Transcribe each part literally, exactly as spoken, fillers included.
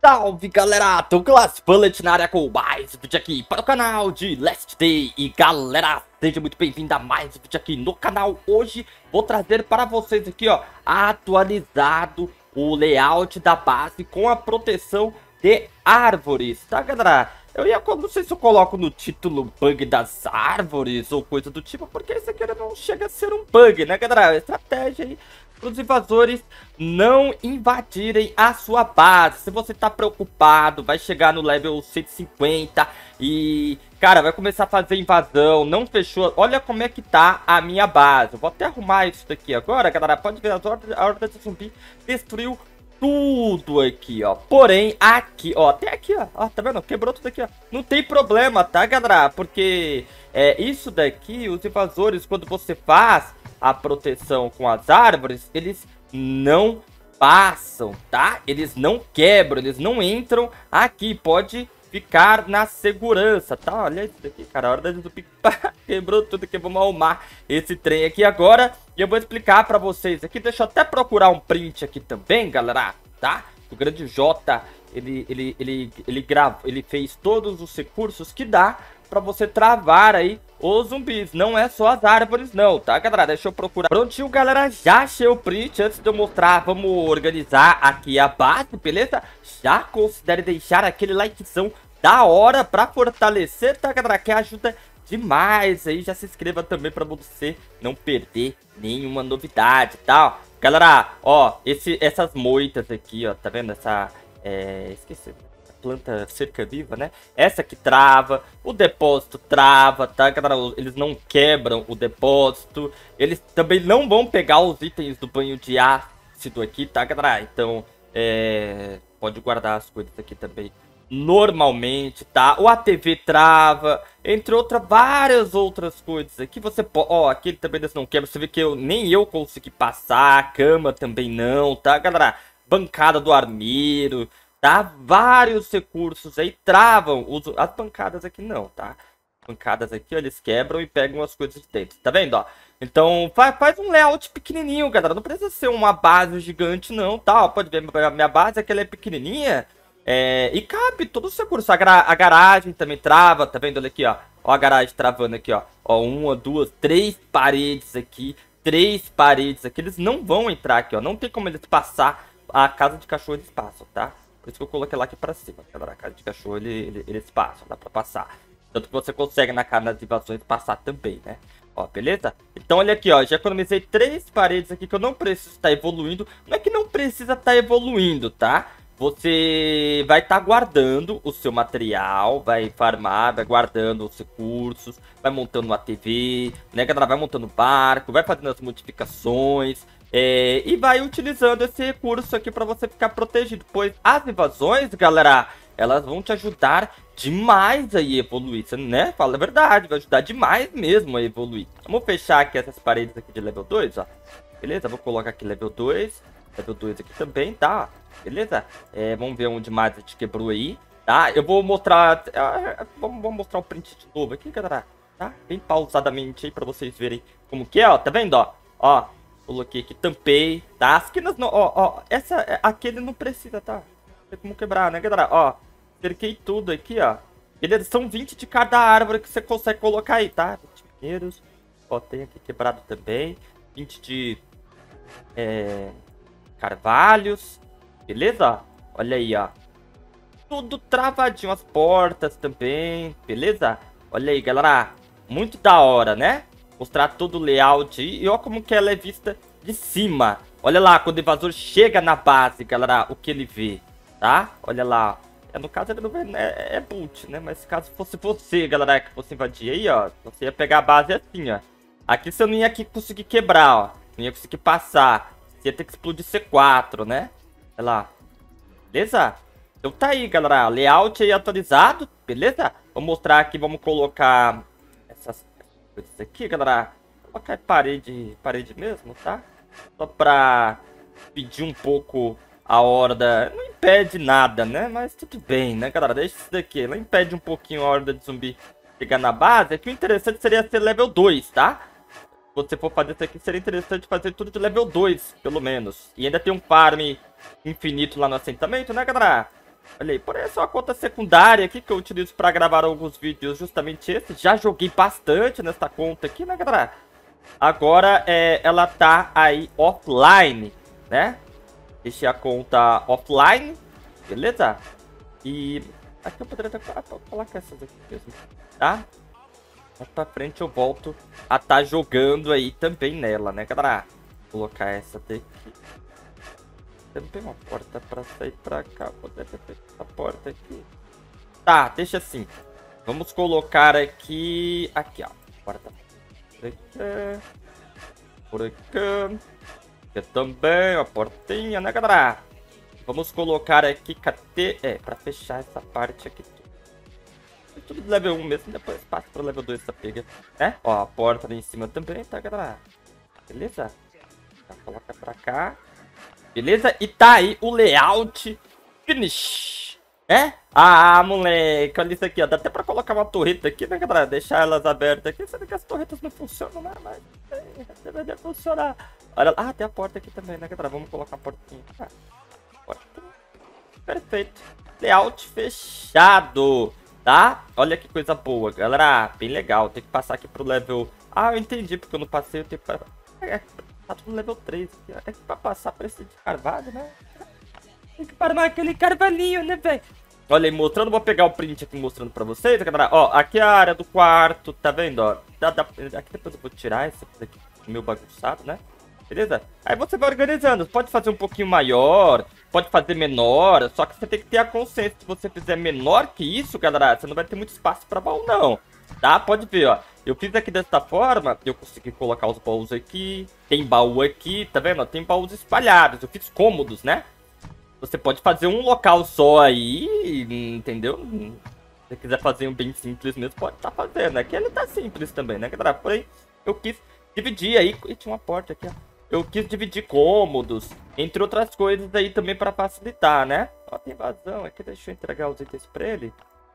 Salve galera, Douglas Bullet na área com mais um vídeo aqui para o canal de Last Day. E galera, seja muito bem-vindo a mais um vídeo aqui no canal. Hoje vou trazer para vocês aqui, ó, atualizado o layout da base com a proteção de árvores, tá galera? Eu ia, não sei se eu coloco no título bug das árvores ou coisa do tipo, porque isso aqui não chega a ser um bug, né galera? Estratégia aí para os invasores não invadirem a sua base. Se você tá preocupado, vai chegar no level cento e cinquenta e, cara, vai começar a fazer invasão, não fechou. Olha como é que tá a minha base. Eu vou até arrumar isso daqui agora, galera. Pode ver, a horda de zumbi destruiu tudo aqui, ó. Porém, aqui, ó, até aqui, ó, ó, tá vendo? Quebrou tudo aqui, ó. Não tem problema, tá, galera? Porque é, isso daqui, os invasores, quando você faz a proteção com as árvores, eles não passam, tá? Eles não quebram, eles não entram aqui. Pode ficar na segurança, tá? Olha isso daqui, cara. A hora da zumbi quebrou tudo aqui. Vamos arrumar esse trem aqui agora. E eu vou explicar pra vocês aqui. Deixa eu até procurar um print aqui também, galera, tá? O grande J, ele, ele, ele, ele, grava, ele fez todos os recursos que dá pra você travar aí os zumbis. Não é só as árvores não, tá galera? Deixa eu procurar. Prontinho, galera, já achei o print. Antes de eu mostrar, vamos organizar aqui a base, beleza? Já considere deixar aquele likezão da hora pra fortalecer, tá galera? Que ajuda demais aí. Já se inscreva também pra você não perder nenhuma novidade, tá? Galera, ó, esse, essas moitas aqui, ó, tá vendo? Essa, é, esqueci, planta cerca viva, né? Essa que trava, o depósito trava, tá, galera? Eles não quebram o depósito. Eles também não vão pegar os itens do banho de ácido aqui, tá, galera? Então, é... pode guardar as coisas aqui também normalmente, tá? O A T V trava, entre outras, várias outras coisas aqui. Você pode... Ó, aquele também eles não quebram. Você vê que eu, nem eu consegui passar. A cama também não, tá, galera? Bancada do armeiro, tá? Vários recursos aí travam. Os, as bancadas aqui não, tá? Bancadas aqui, ó, eles quebram e pegam as coisas de dentro. Tá vendo, ó? Então, faz, faz um layout pequenininho, galera. Não precisa ser uma base gigante, não, tá? Ó, pode ver, a minha base aqui, ela é pequenininha. É, e cabe todos os recursos. A, gra a garagem também trava, tá vendo? Olha aqui, ó. Ó a garagem travando aqui, ó. Ó, uma, duas, três paredes aqui. Três paredes aqui. Eles não vão entrar aqui, ó. Não tem como eles passar. A casa de cachorro eles passam, tá? Por isso que eu coloquei lá aqui pra cima. A casa de cachorro ele, ele, eles passam, dá pra passar. Tanto que você consegue na casa das invasões passar também, né? Ó, beleza? Então olha aqui, ó. Já economizei três paredes aqui que eu não preciso estar evoluindo. Não é que não precisa estar evoluindo, tá? Você vai estar guardando o seu material, vai farmar, vai guardando os recursos, vai montando uma T V, né, galera? Vai montando barco, vai fazendo as modificações, é, e vai utilizando esse recurso aqui para você ficar protegido. Pois as invasões, galera, elas vão te ajudar demais a evoluir, né? Fala a verdade, vai ajudar demais mesmo a evoluir. Vamos fechar aqui essas paredes aqui de level dois, ó. Beleza? Vou colocar aqui level dois, level dois aqui também, tá? Beleza? É, vamos ver onde mais a gente quebrou aí, tá? Eu vou mostrar... Uh, vamos, vamos mostrar o print de novo aqui, galera, tá? Bem pausadamente aí pra vocês verem como que é, ó. Tá vendo, ó? Ó, coloquei aqui, tampei, tá? As quinas não... Ó, ó, essa... Aquele não precisa, tá? Não tem como quebrar, né, galera? Ó, cerquei tudo aqui, ó. Beleza? São vinte de cada árvore que você consegue colocar aí, tá? vinte pinheiros. Ó, tem aqui quebrado também. vinte de... É... carvalhos. Beleza? Olha aí, ó. Tudo travadinho. As portas também. Beleza? Olha aí, galera. Muito da hora, né? Mostrar todo o layout aí. E olha como que ela é vista de cima. Olha lá, quando o invasor chega na base, galera, o que ele vê. Tá? Olha lá. É, no caso, ele não vê, é, é boot, né? Mas caso fosse você, galera, que fosse invadir aí, ó. Você ia pegar a base assim, ó. Aqui você não ia aqui conseguir quebrar, ó. Não ia conseguir passar. Você ia ter que explodir C quatro, né? Olha lá. Beleza? Então tá aí, galera. Layout aí atualizado. Beleza? Vou mostrar aqui. Vamos colocar essas coisas aqui, galera. Vou colocar parede, parede mesmo, tá? Só pra pedir um pouco a horda. Não impede nada, né? Mas tudo bem, né, galera? Deixa isso daqui. Ela impede um pouquinho a horda de zumbi chegar na base. Aqui o interessante seria ser level dois, tá? Se você for fazer isso aqui, seria interessante fazer tudo de level dois, pelo menos. E ainda tem um farm infinito lá no assentamento, né, galera? Olha aí, por essa é uma conta secundária aqui que eu utilizo pra gravar alguns vídeos, justamente esse. Já joguei bastante nessa conta aqui, né, galera? Agora é, ela tá aí offline, né? Deixei a conta offline, beleza? E aqui eu poderia até colocar essas aqui mesmo, tá? Mais pra frente eu volto a tá jogando aí também nela, né, galera? Vou colocar essa daqui. Também uma porta pra sair pra cá. Poderia ter feito essa porta aqui. Tá, deixa assim. Vamos colocar aqui... Aqui, ó. Porta. Por aqui. Por aqui. Aqui também, a portinha, né, galera? Vamos colocar aqui... Cadê? É, pra fechar essa parte aqui. É tudo level um mesmo. Depois passa pro level dois essa pega. É? Ó, a porta ali em cima também, tá, galera? Beleza? Tá, coloca pra cá. Beleza? E tá aí o layout finish. É? Ah, moleque. Olha isso aqui, ó. Dá até pra colocar uma torreta aqui, né, galera? Deixar elas abertas aqui. Sendo que as torretas não funcionam, né? Mas é, deveria funcionar. Olha lá. Ah, tem a porta aqui também, né, galera? Vamos colocar uma portinha. Ah, porta. Perfeito. Layout fechado. Tá? Olha que coisa boa, galera. Bem legal. Tem que passar aqui pro level... Ah, eu entendi. Porque eu não passei. Eu tenho que... É. Tá tudo no level três aqui. Até que pra passar pra esse de carvalho, né? Tem que parar aquele carvalhinho, né, velho? Olha aí, mostrando. Vou pegar o print aqui mostrando pra vocês, galera. Ó, aqui é a área do quarto. Tá vendo, ó? Dá, dá, aqui depois eu vou tirar esse aqui meio bagunçado, né? Beleza? Aí você vai organizando. Pode fazer um pouquinho maior. Pode fazer menor. Só que você tem que ter a consciência. Se você fizer menor que isso, galera, você não vai ter muito espaço pra baú, não. Tá? Pode ver, ó. Eu fiz aqui dessa forma, eu consegui colocar os baús aqui. Tem baú aqui, tá vendo? Tem baús espalhados. Eu fiz cômodos, né? Você pode fazer um local só aí, entendeu? Se você quiser fazer um bem simples mesmo, pode estar fazendo. Aqui ele tá simples também, né, galera? Porém, eu quis dividir aí. E tinha uma porta aqui, ó. Eu quis dividir cômodos, entre outras coisas aí também pra facilitar, né? Ó, tem vazão aqui, deixa eu entregar os itens pra ele.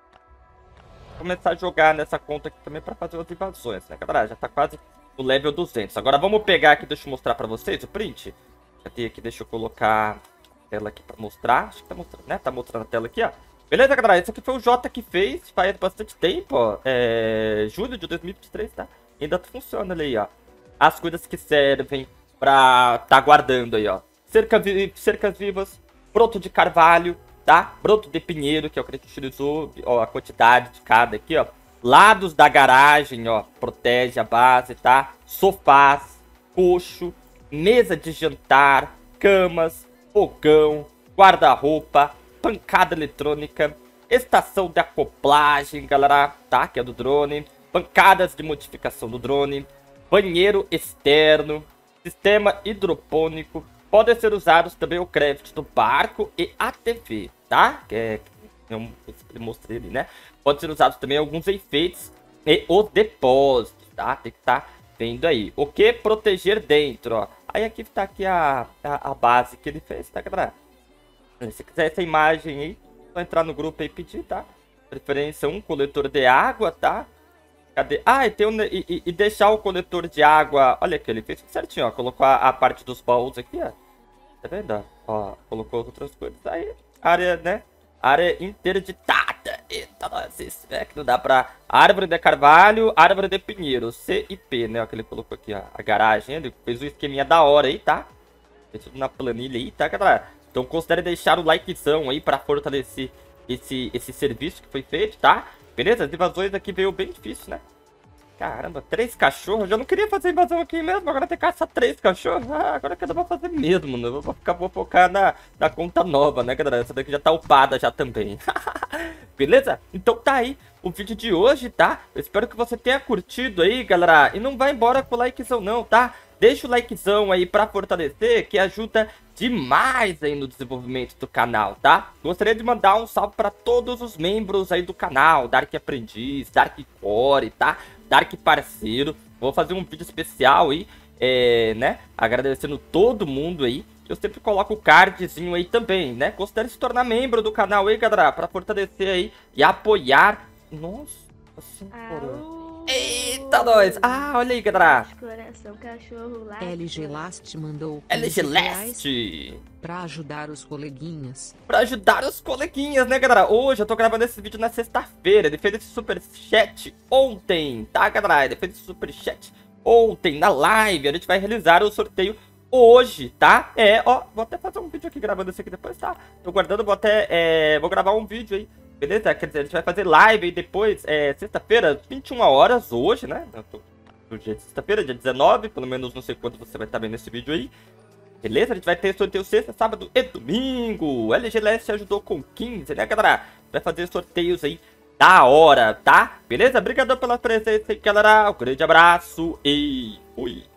Começar a jogar nessa conta aqui também pra fazer as invasões, né, galera? Já tá quase no level duzentos. Agora vamos pegar aqui, deixa eu mostrar pra vocês o print. Cadê aqui? Deixa eu colocar a tela aqui pra mostrar. Acho que tá mostrando, né? Tá mostrando a tela aqui, ó. Beleza, galera? Esse aqui foi o Jota que fez, faz bastante tempo, ó. É... julho de dois mil e vinte e três, tá? Ainda funciona ali, ó. As coisas que servem pra tá guardando aí, ó. Cerca vi... Cercas vivas, broto de carvalho, tá? Broto de pinheiro, que é o que a gente utilizou, ó, a quantidade de cada aqui, ó. Lados da garagem, ó, protege a base, tá? Sofás, coxo, mesa de jantar, camas, fogão, guarda-roupa, pancada eletrônica, estação de acoplagem, galera, tá? Que é do drone, pancadas de modificação do drone, banheiro externo, sistema hidropônico. Podem ser usados também o craft do barco e a T V, tá? Que é, eu mostrei ali, né? Pode ser usados também alguns enfeites e os depósitos, tá? Tem que estar tá vendo aí. O que proteger dentro, ó. Aí aqui tá aqui a, a, a base que ele fez, tá, galera? Se quiser essa imagem aí, é só entrar no grupo aí e pedir, tá? Preferência um, coletor de água, tá? Cadê? Ah, e, tem um, e, e deixar o coletor de água. Olha aqui, ele fez certinho, ó. Colocou a, a parte dos baús aqui, ó. Tá vendo? Ó, colocou outras coisas. Aí, área, né? Área interditada. Eita, nossa, isso é que não dá pra... Árvore de carvalho, árvore de pinheiro. C e P, né? Ó, que ele colocou aqui, ó. A garagem. Ele fez um esqueminha da hora aí, tá? Fez tudo na planilha aí, tá, galera? Então considere deixar o likezão aí pra fortalecer esse, esse serviço que foi feito, tá? Beleza? As invasões aqui veio bem difícil, né? Caramba, três cachorros? Eu já não queria fazer invasão aqui mesmo. Agora tem que caçar três cachorros. Ah, agora que eu não vou fazer mesmo, né? Eu vou, ficar, vou focar na, na conta nova, né, galera? Essa daqui já tá upada já também. Beleza? Então tá aí o vídeo de hoje, tá? Eu espero que você tenha curtido aí, galera. E não vai embora com o likezão não, tá? Deixa o likezão aí pra fortalecer, que ajuda demais aí no desenvolvimento do canal, tá? Gostaria de mandar um salve pra todos os membros aí do canal. Dark Aprendiz, Dark Core, tá? Dark Parceiro. Vou fazer um vídeo especial aí, é, né? Agradecendo todo mundo aí. Eu sempre coloco o cardzinho aí também, né? Considere se tornar membro do canal aí, galera, pra fortalecer aí e apoiar. Nossa senhora. Eita! Eita, nós. Ah, olha aí, galera. Coração, cachorro, lá. L G Last mandou L G quinze reais Last. pra ajudar os coleguinhas. Pra ajudar os coleguinhas, né, galera? Hoje eu tô gravando esse vídeo na sexta-feira. Ele fez esse superchat ontem, tá, galera? Ele fez esse superchat ontem na live. A gente vai realizar o sorteio hoje, tá? É, ó, vou até fazer um vídeo aqui gravando isso aqui depois, tá? Tô guardando, vou até, é, vou gravar um vídeo aí, beleza? Quer dizer, a gente vai fazer live aí depois, é, sexta-feira, vinte e uma horas hoje, né? Eu tô no dia de sexta-feira, dia dezenove, pelo menos não sei quando você vai estar vendo esse vídeo aí. Beleza? A gente vai ter sorteio sexta, sábado e domingo. O L G Last ajudou com quinze, né, galera? Vai fazer sorteios aí da hora, tá? Beleza? Obrigado pela presença aí, galera. Um grande abraço e fui.